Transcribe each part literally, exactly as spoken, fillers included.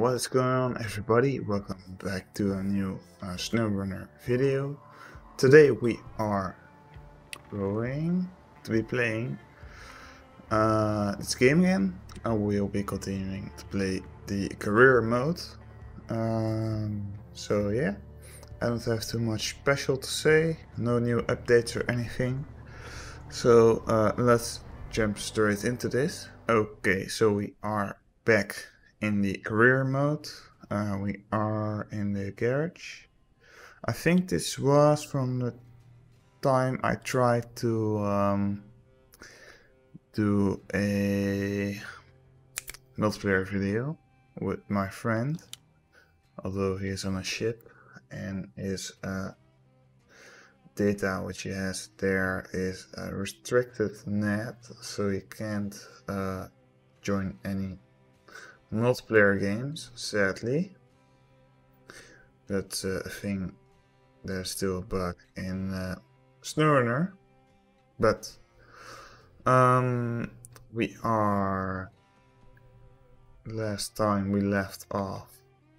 what is going on, everybody? Welcome back to a new uh, SnowRunner video. Today we are going to be playing uh, this game again, and we'll be continuing to play the career mode. Um, so yeah, I don't have too much special to say, no new updates or anything. So uh, let's jump straight into this. Okay, so we are back in the career mode. Uh, we are in the garage. I think this was from the time I tried to um, do a multiplayer video with my friend, although he is on a ship and his uh, data which he has there is a restricted net, so he can't uh, join any multiplayer games, sadly. That's uh, a thing. There's still a bug in uh, SnowRunner, but um, we are. Last time we left off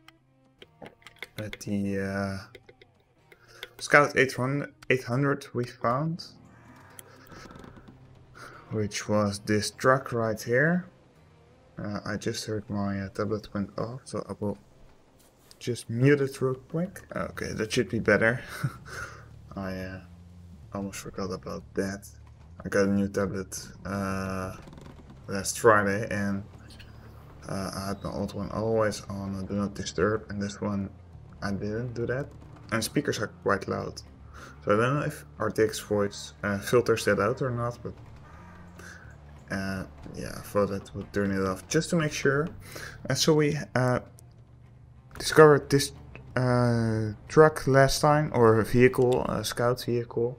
at the uh, Scout eight hundred we found, which was this truck right here. Uh, I just heard my uh, tablet went off, so I will just mute it real quick. Okay, that should be better. I uh, almost forgot about that. I got a new tablet uh, last Friday, and uh, I had my old one always on Do Not Disturb, and this one I didn't do that. And speakers are quite loud, so I don't know if R T X voice uh, filters that out or not, but Uh, yeah, I thought I would turn it off just to make sure. And so we uh, discovered this uh, truck last time, or a vehicle, a scout vehicle.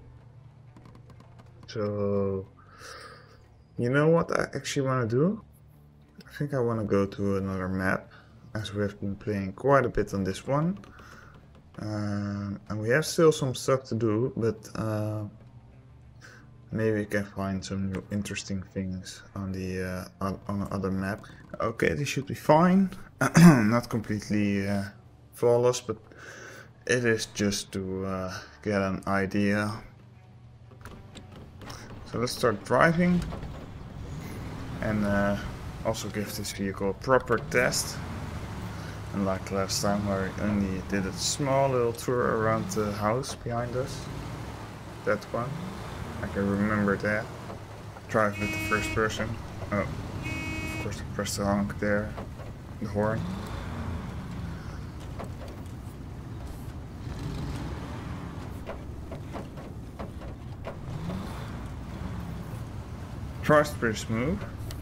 So, you know what I actually want to do? I think I want to go to another map, as we have been playing quite a bit on this one. Um, and we have still some stuff to do, but uh, maybe we can find some new interesting things on the uh, on, on another map. Okay, this should be fine. Not completely uh, flawless, but it is just to uh, get an idea. So let's start driving and uh, also give this vehicle a proper test. And like last time, where we only did a small little tour around the house behind us. That one. I can remember that. Drive with the first person. Oh, of course I pressed the honk there. The horn. Drives pretty smooth.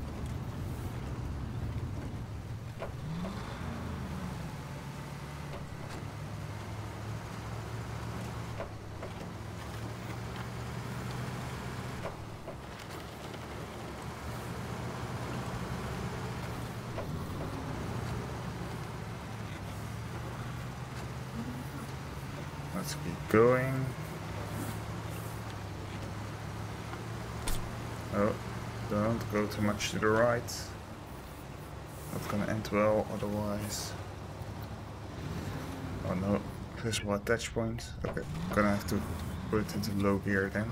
Let's keep going. Oh, don't go too much to the right. Not gonna end well otherwise. Oh no, visible attach point. Okay, gonna have to put it into low gear then.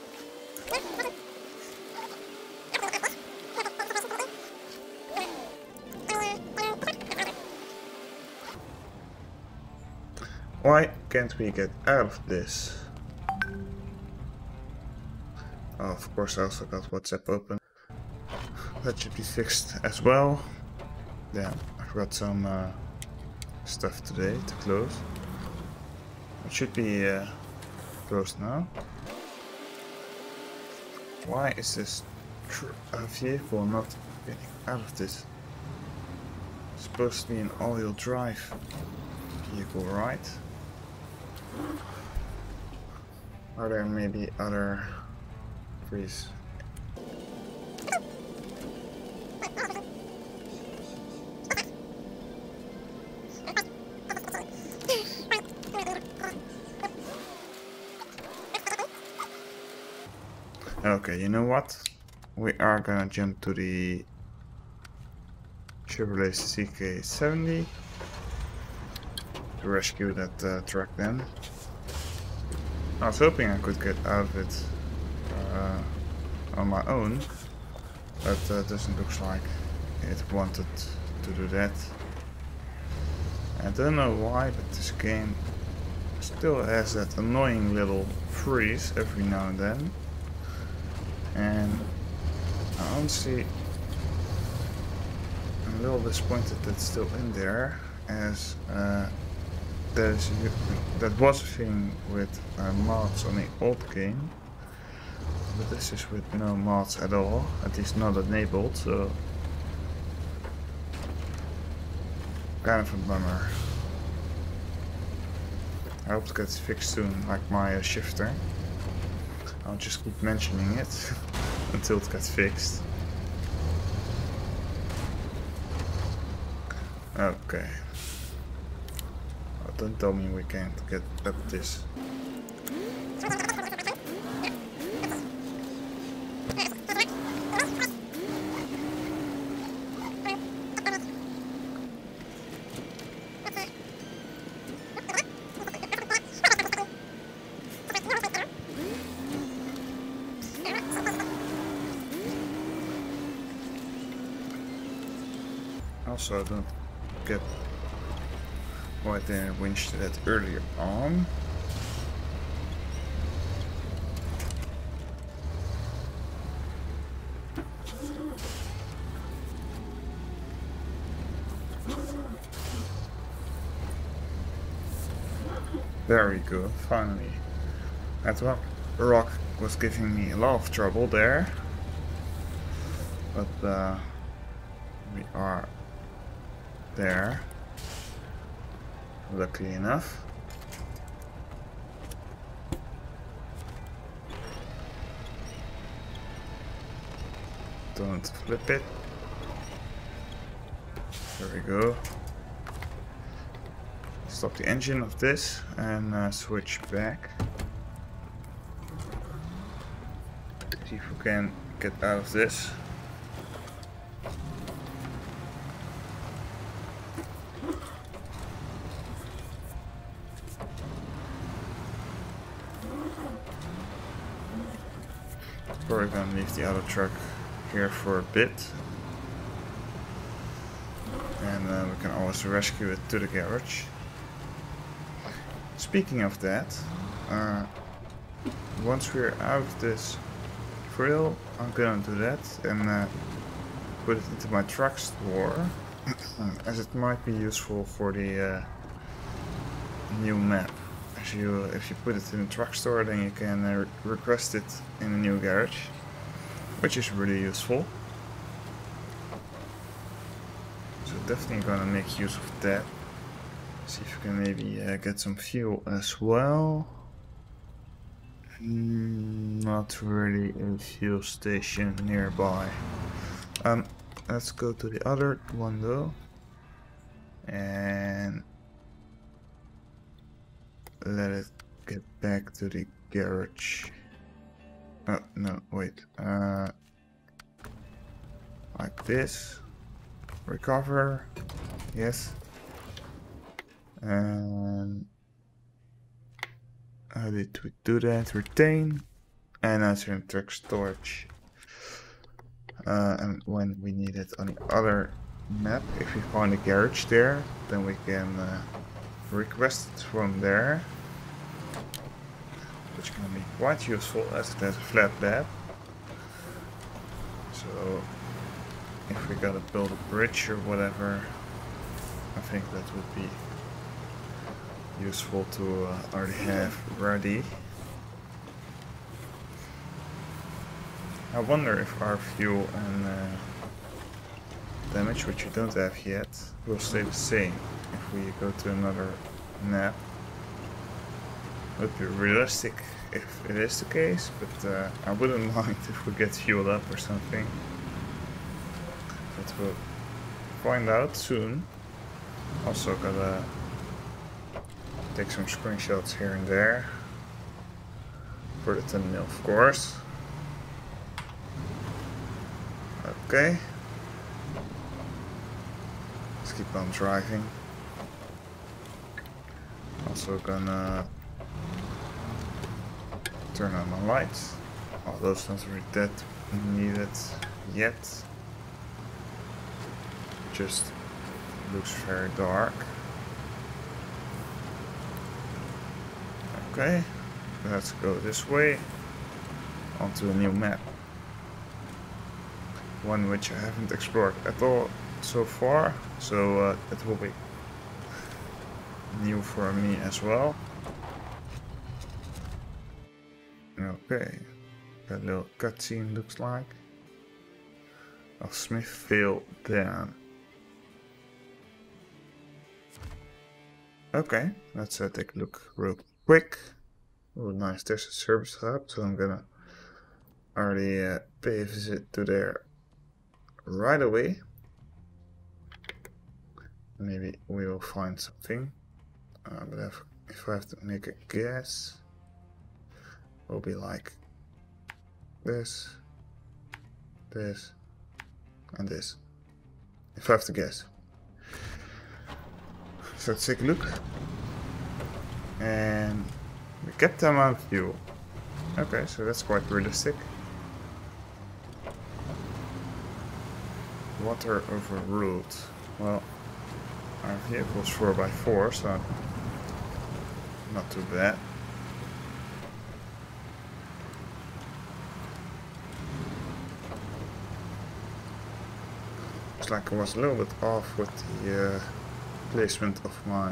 Why can't we get out of this? Oh, of course I also got WhatsApp open. That should be fixed as well. Yeah, I've got some uh, stuff today to close. It should be uh, closed now. Why is this tr uh, vehicle not getting out of this? It's supposed to be an all-wheel drive vehicle, right? Are there maybe other freeze? Okay, you know what? We are gonna jump to the Chevrolet C K seventy to rescue that uh, truck then. I was hoping I could get out of it uh, on my own, but uh, doesn't look like it wanted to do that. I don't know why, but this game still has that annoying little freeze every now and then. And I honestly I'm a little disappointed that's still in there, as uh, there's that was a thing with uh, mods on the old game, but this is with no mods at all, at least not enabled, so kind of a bummer. I hope it gets fixed soon, like my uh, shifter. I'll just keep mentioning it until it gets fixed. Okay. Oh, don't tell me we can't get up this. Also, don't get why the winch to that earlier on. Very good, finally. That rock was giving me a lot of trouble there, but uh, we are there, luckily enough. Don't flip it. There we go. Stop the engine of this and uh, switch back. See if we can get out of this. Probably gonna leave the other truck here for a bit, and uh, we can always rescue it to the garage. Speaking of that, uh, once we're out of this trail, I'm gonna do that and uh, put it into my truck store, as it might be useful for the uh, new map. As you, if you put it in the truck store, then you can uh, request it in a new garage, which is really useful. So definitely gonna make use of that. See if you can maybe uh, get some fuel as well. Mm, not really a fuel station nearby. Um, let's go to the other one though, and let it get back to the garage. Oh no, wait. Uh, like this. Recover. Yes. And how did we do that? Retain. And answer in truck storage. Uh, and when we need it on the other map, if we find a garage there, then we can uh, request it from there. Which can be quite useful as it has a flat bed. So if we gotta build a bridge or whatever, I think that would be useful to uh, already have ready. I wonder if our fuel and uh, damage, which we don't have yet, will stay the same if we go to another map. Would be realistic if it is the case, but uh, I wouldn't mind if we get fueled up or something. But we'll find out soon. Also gotta take some screenshots here and there for the thumbnail, of course. Okay. keep on driving. Also gonna turn on my lights. Oh, those not really that needed yet. Just looks very dark. Okay, let's go this way onto a new map. One which I haven't explored at all so far, so uh, it will be new for me as well. Okay, that little cutscene looks like of Smithville Dam. Okay, let's uh, take a look real quick. Oh, nice, there's a service hub, so I'm gonna already uh, pay a visit to there right away. Maybe we will find something. Uh, but if, if I have to make a guess, it will be like this, this, and this. If I have to guess. So let's take a look. And we kept the amount of fuel. Okay, so that's quite realistic. Water overruled. Well, our vehicle's four by four, so not too bad. Looks like I was a little bit off with the uh, placement of my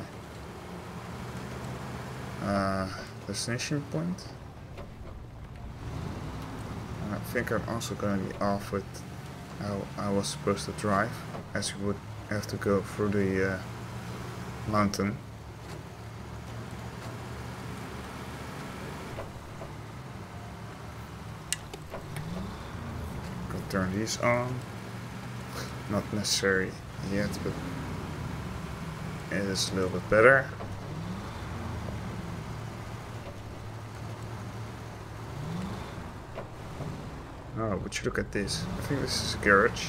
uh, destination point. And I think I'm also going to be off with how I was supposed to drive, as you would have to go through the uh, mountain. Go turn these on. Not necessary yet, but it is a little bit better. Oh, would you look at this? I think this is a garage.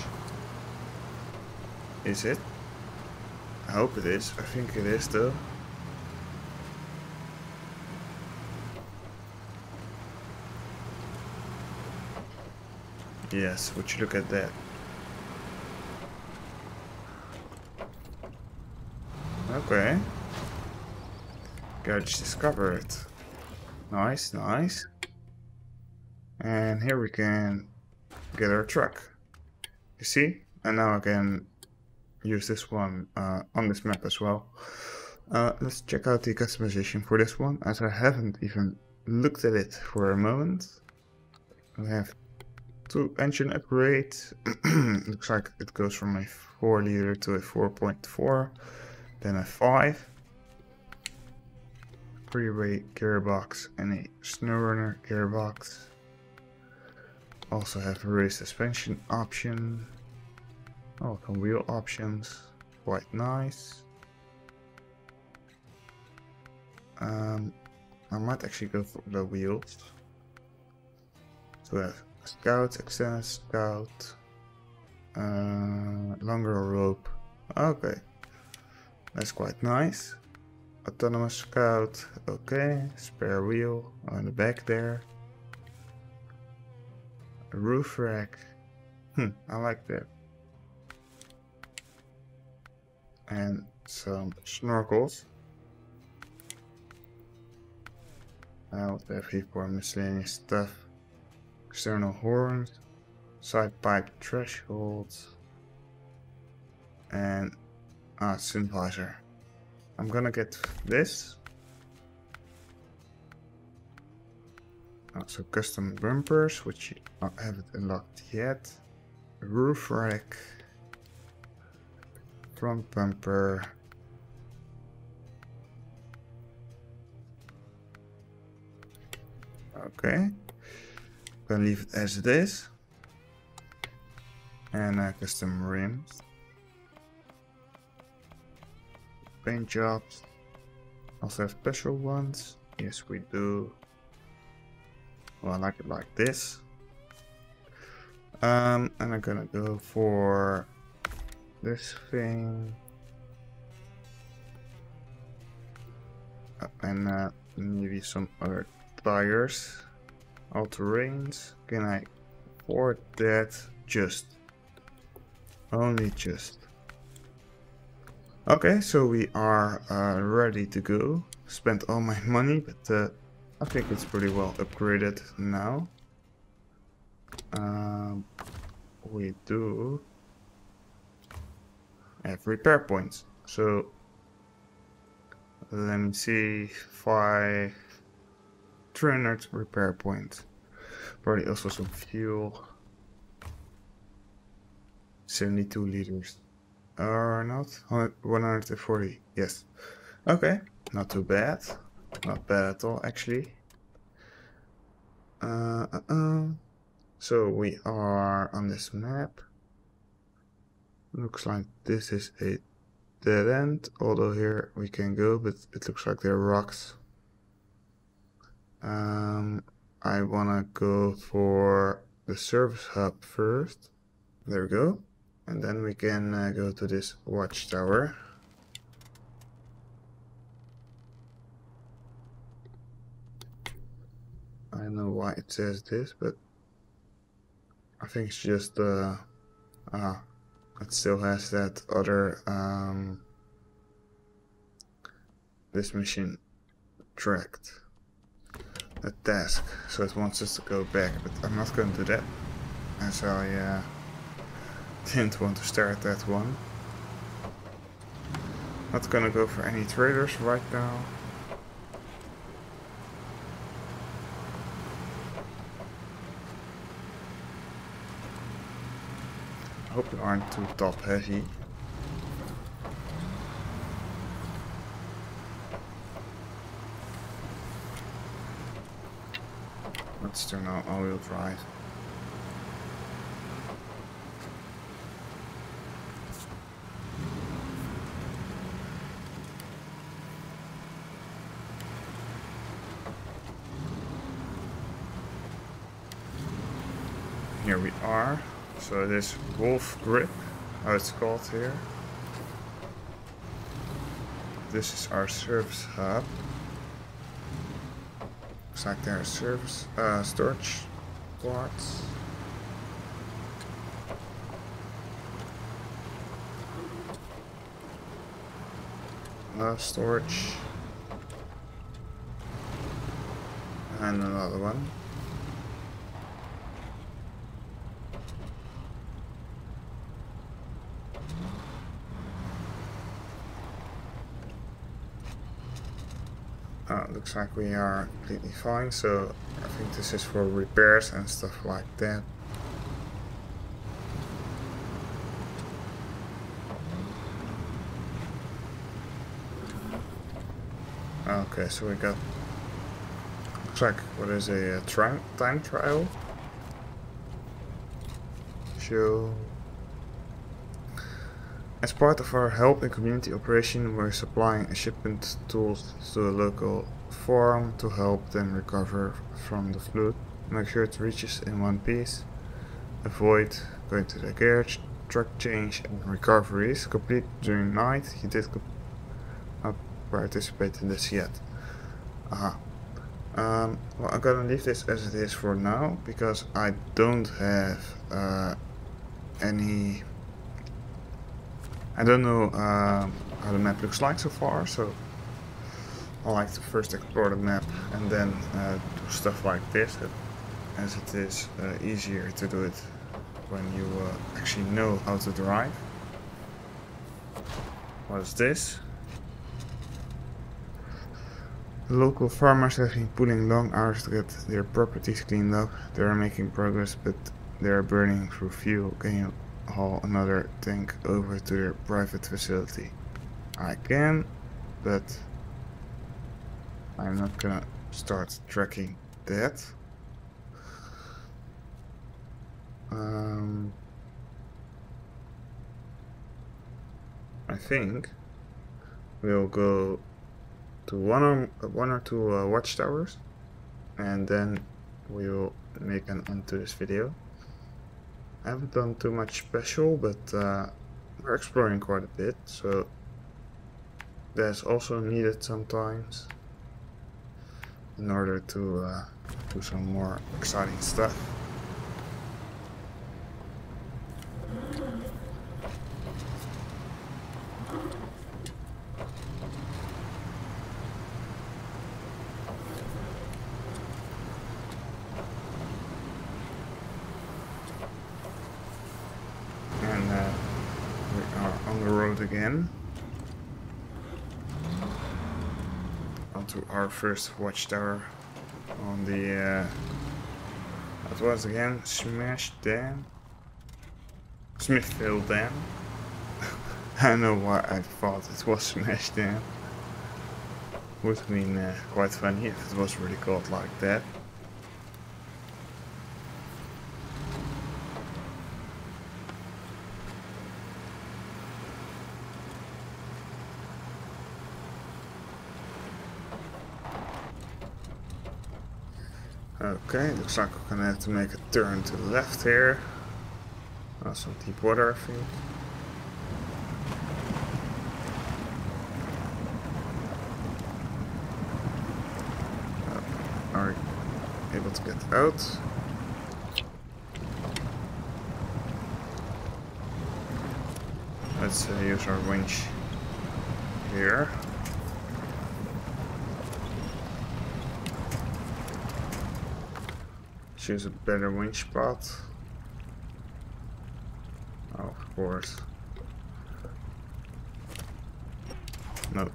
Is it? I hope it is. I think it is though. Yes, would you look at that? Okay. Garage discovered. Nice, nice. And here we can get our truck. You see? And now I can use this one uh, on this map as well. Uh, let's check out the customization for this one, as I haven't even looked at it for a moment. We have two engine upgrades. Looks like it goes from a four liter to a four point four, then a five. Freeway gearbox and a SnowRunner gearbox. Also have a race suspension option. Oh, some wheel options, quite nice. Um, I might actually go for the wheels. So we have Scout, Extended Scout, uh, longer rope. Okay, that's quite nice. Autonomous Scout, okay. Spare wheel on the back there. A roof rack. Hmm, I like that. And some snorkels. Uh, what do we have here for miscellaneous stuff? External horns, side pipe thresholds, and ah, sun visor. I'm gonna get this. Also custom bumpers, which I haven't unlocked yet. Roof rack, front bumper. Okay, gonna leave it as it is. And uh, custom rims, paint jobs. Also have special ones. Yes, we do. Well, I like it like this. Um, and I'm gonna go for this thing. and uh, maybe some other tires. All terrains. Can I afford that? Just. Only just. Okay, so we are uh, ready to go. Spent all my money, but uh, I think it's pretty well upgraded now. Um, we do have repair points. So let me see, five, three hundred repair points. Probably also some fuel. seventy-two liters. Or not? one hundred forty. Yes. Okay. Not too bad. Not bad at all, actually. Uh, uh, uh. So we are on this map. Looks like this is a dead end. Although here we can go, but it looks like there are rocks. Um, I wanna go for the service hub first. There we go. And then we can uh, go to this watchtower. I don't know why it says this, but I think it's just uh ah it still has that other um this mission tracked a task, so it wants us to go back, but I'm not going to do that as I uh, didn't want to start that one. Not gonna go for any traders right now. I hope you aren't too top heavy. Let's turn on all-wheel drive. Here we are. So this Wolf Grip, how it's called here. This is our service hub. Looks like there are service uh, storage parts. Another storage. And another one. Uh, looks like we are completely fine, so I think this is for repairs and stuff like that. Okay, so we got, looks like, what is a, a time, time trial? Show. As part of our help in community operation, we're supplying a shipment tools to a local farm to help them recover from the flood. Make sure it reaches in one piece. Avoid going to the garage, truck change and recoveries. Complete during night. You did not participate in this yet. Aha. Um, well, I'm gonna leave this as it is for now because I don't have uh, any. I don't know uh, how the map looks like so far, so I like to first explore the map and then uh, do stuff like this, as it is uh, easier to do it when you uh, actually know how to drive. What is this? The local farmers have been pulling long hours to get their properties cleaned up. They are making progress, but they are burning through fuel. Can you haul another tank over to their private facility? I can, but I'm not gonna start tracking that. Um, I think we'll go to one or one or two uh, watchtowers, and then we'll make an end to this video. I haven't done too much special, but uh, we're exploring quite a bit, so that's also needed sometimes. in order to uh, do some more exciting stuff. And uh, we are on the road again. Onto our first watchtower on the uh, that was again Smash Dam, Smithfield Dam. I don't know why I thought it was Smash Dam. Would have been uh, quite funny if it was really called like that. Okay, looks like we're gonna have to make a turn to the left here. Oh, some deep water, I think. Uh, are we able to get out? Let's uh, use our winch here. Choose a better winch spot. Oh, of course. Nope.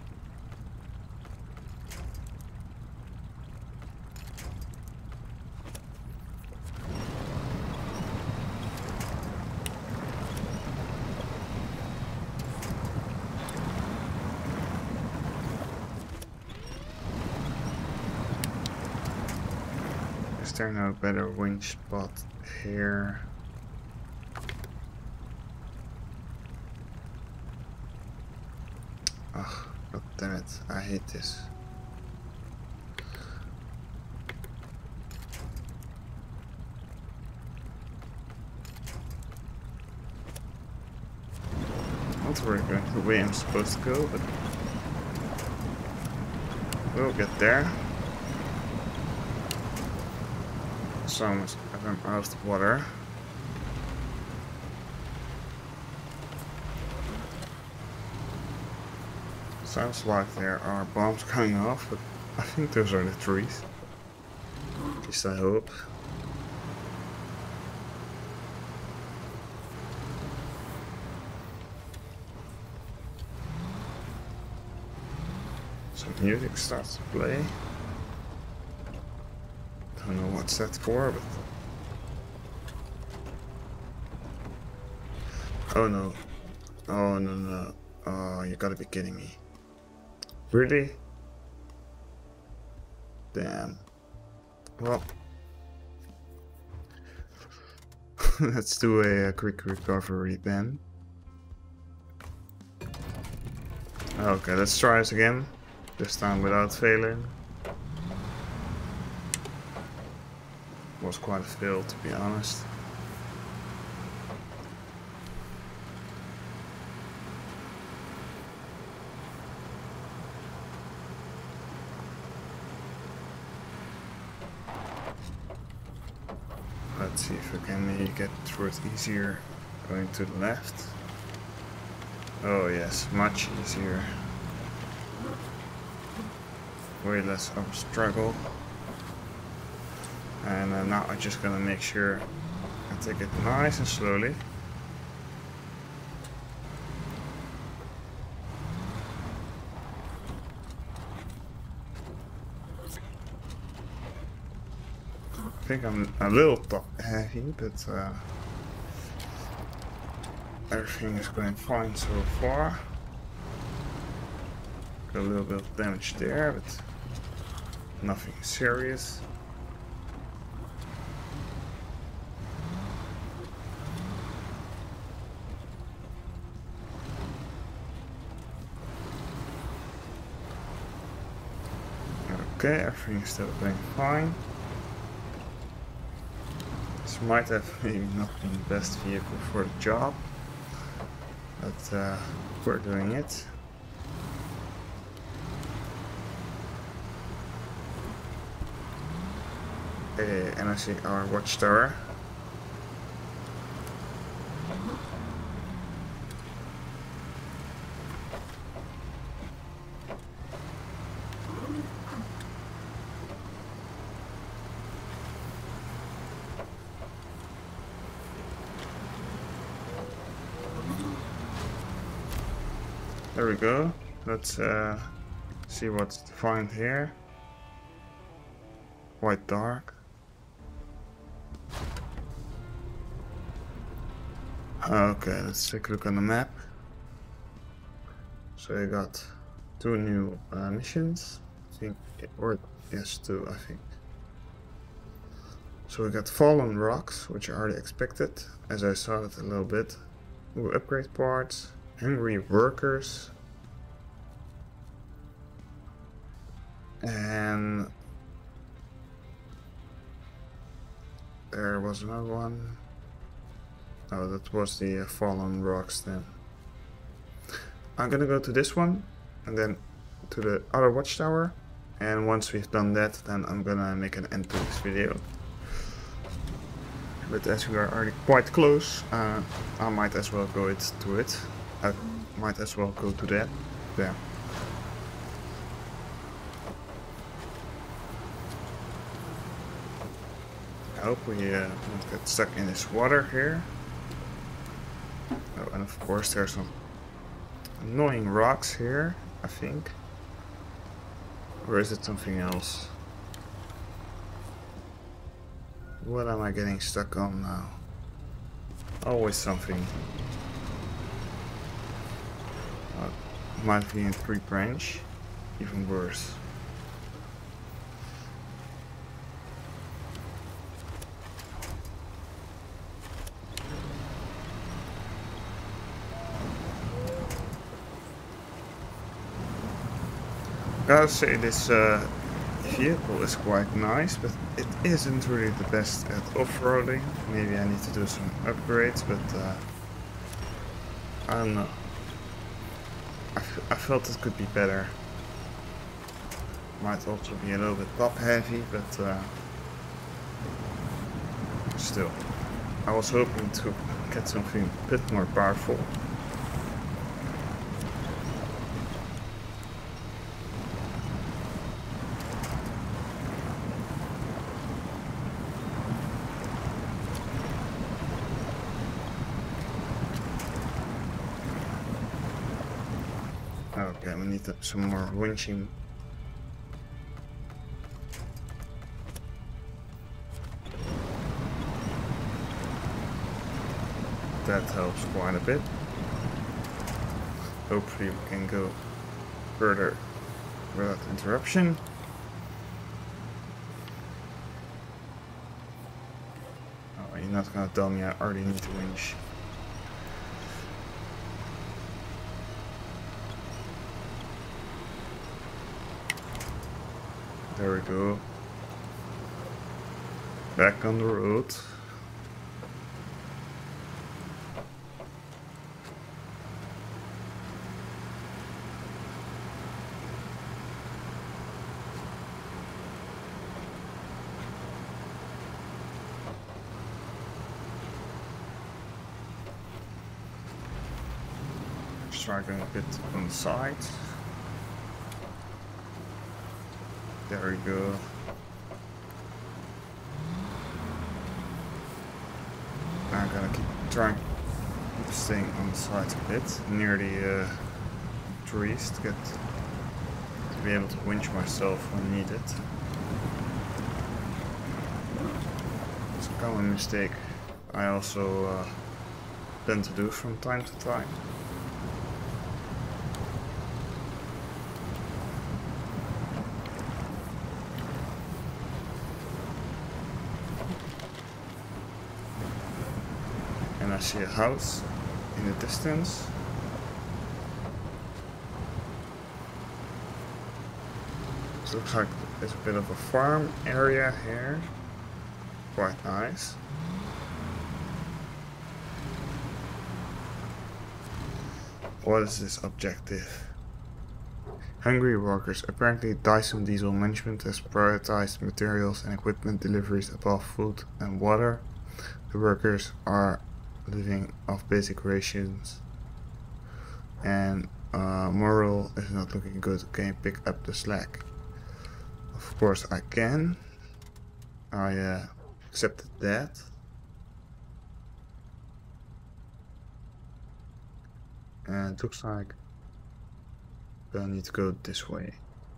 Is there no better winch spot here? Oh, god damn it, I hate this. Not really going the way I'm supposed to go, but we'll get there. So I'm out of the water. Sounds like there are bombs coming off, but I think those are the trees. At least I hope. Some music starts to play. Don't know what's that for, but... Oh no. Oh no no. Oh, you gotta be kidding me. Really? Damn. Well. Let's do a, a quick recovery then. Okay, let's try this again. This time without failing. Was quite a fail, to be honest. Let's see if we can maybe get through it easier going to the left. Oh yes, much easier. Way less of a struggle. And uh, now I'm just gonna make sure I take it nice and slowly. I think I'm a little top heavy, but uh, everything is going fine so far. Got a little bit of damage there, but nothing serious. Okay, everything's still going fine. This might have maybe not been the best vehicle for the job, but uh, we're doing it. Uh, and I see our watchtower. There we go. Let's uh, see what's to find here. Quite dark. Okay, let's take a look on the map. So you got two new uh, missions, I think, or yes, two, I think. So we got Fallen Rocks, which I already expected, as I saw it a little bit. Ooh, upgrade parts, Hungry Workers, and there was another one. Oh, that was the uh, Fallen Rocks then. I'm gonna go to this one, and then to the other watchtower, and once we've done that, then I'm gonna make an end to this video. But as we are already quite close, uh, I might as well go it to it. I might as well go to that. There. I hope we uh, don't get stuck in this water here. Oh, and of course there's some annoying rocks here, I think. Or is it something else? What am I getting stuck on now? Always something. Uh, might be in three branch. Even worse. Gotta say, this uh, vehicle is quite nice, but it isn't really the best at off-roading. Maybe I need to do some upgrades, but uh, I don't know. I, f I felt it could be better. Might also be a little bit top heavy, but uh, still. I was hoping to get something a bit more powerful. Okay, we need some more winching. That helps quite a bit. Hopefully we can go further without interruption. Oh, you're not gonna tell me I already need to winch. There we go. Back on the road. Struggling a bit on the side. There we go. I'm gonna keep trying to keep staying on the sides a bit, near the uh, trees to get to be able to winch myself when needed. It's a common mistake I also uh, tend to do from time to time. And I see a house in the distance. It looks like there's a bit of a farm area here. Quite nice. What is this objective? Hungry workers. Apparently Dyson Diesel Management has prioritized materials and equipment deliveries above food and water. The workers are living off basic rations and uh, morale is not looking good. Can you pick up the slack? Of course I can. I uh, accepted that. And it looks like I need to go this way,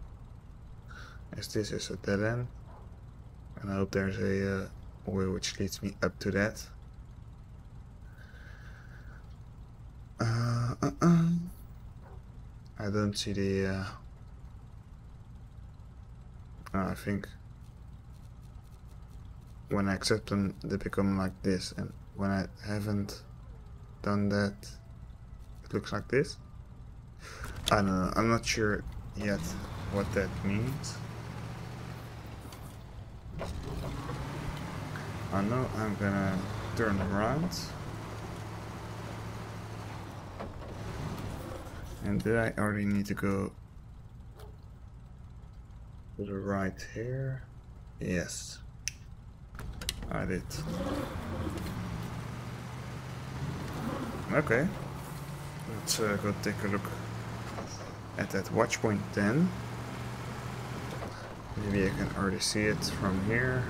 as this is a dead end, and I hope there's a uh, way which leads me up to that. Uh, uh, uh. I don't see the. Uh, uh, I think when I accept them, they become like this, and when I haven't done that, it looks like this. I don't know, I'm not sure yet what that means. I know I'm gonna turn around. And did I already need to go to the right here? Yes, I did. Okay, let's uh, go take a look at that watch point then. Maybe I can already see it from here.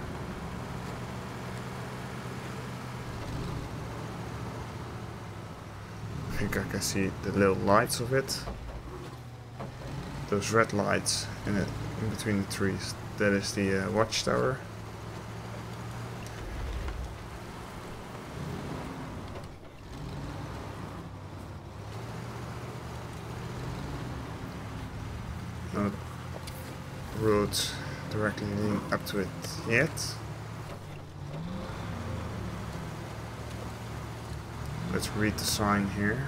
I think I can see the little lights of it. Those red lights in it, in between the trees. That is the uh, watchtower. No roads directly leading up to it yet. Let's read the sign here.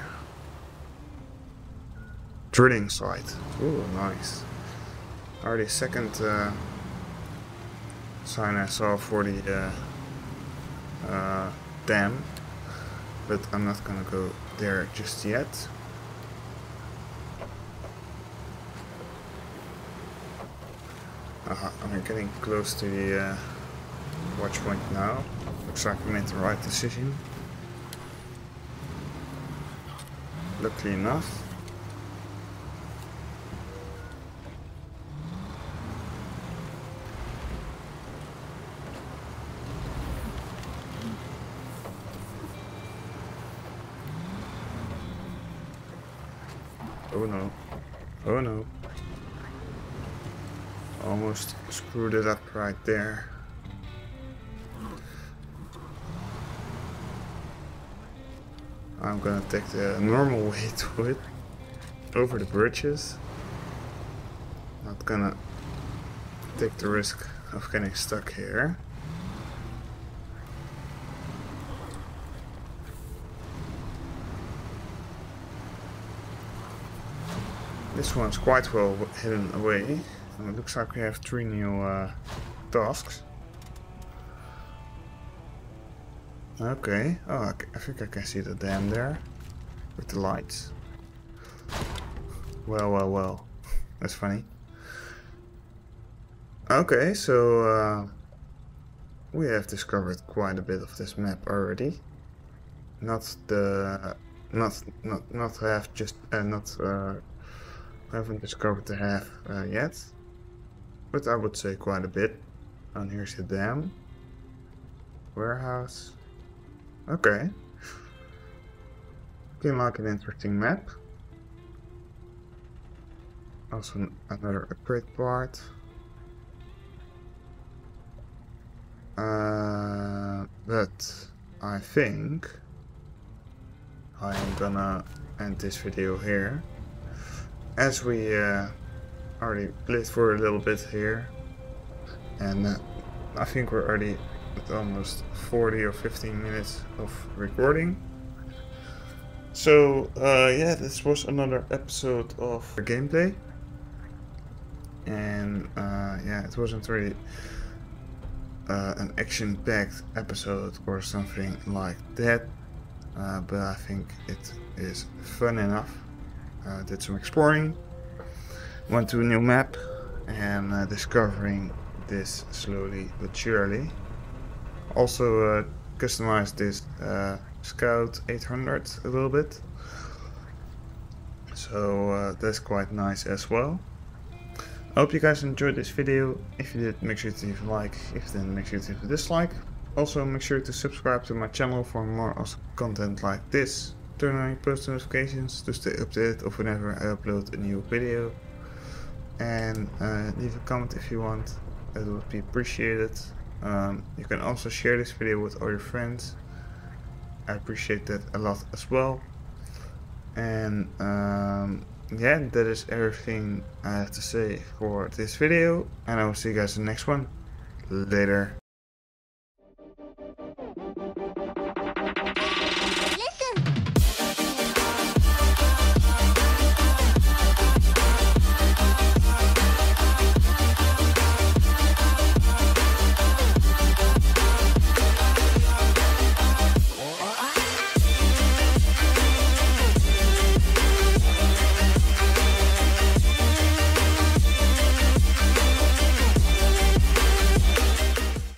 Drilling site. Ooh, nice. Already second uh, sign I saw for the uh, uh, dam, but I'm not gonna go there just yet. Uh, I'm getting close to the uh, watch point now. Looks like we made the right decision. Luckily enough. Oh no. Oh no. Almost screwed it up right there. I'm gonna take the normal way to it, over the bridges. Not gonna take the risk of getting stuck here. This one's quite well hidden away, and it looks like we have three new uh, tasks. Okay, oh, I think I can see the dam there, with the lights. Well, well, well, that's funny. Okay, so uh, we have discovered quite a bit of this map already. Not the, not, not, not half, just, uh, not, uh, haven't discovered the half uh, yet, but I would say quite a bit. And here's the dam, warehouse. Okay, looking like an interesting map. Also another upgrade part. Uh, but I think I am gonna end this video here, as we uh, already played for a little bit here, and uh, I think we're already at almost forty or fifteen minutes of recording. So uh, yeah, this was another episode of gameplay, and uh, yeah, it wasn't really uh, an action-packed episode or something like that, uh, but I think it is fun enough. Uh, did some exploring, went to a new map and uh, discovering this slowly but surely. Also uh, customized this uh, Scout eight hundred a little bit, so uh, that's quite nice as well. I hope you guys enjoyed this video. If you did, make sure to leave a like. If you didn't, make sure to leave a dislike. Also make sure to subscribe to my channel for more awesome content like this. Turn on your post notifications to stay updated of whenever I upload a new video. And uh, leave a comment if you want, it would be appreciated. Um, you can also share this video with all your friends. I appreciate that a lot as well. And um, yeah, that is everything I have to say for this video, and I will see you guys in the next one. Later.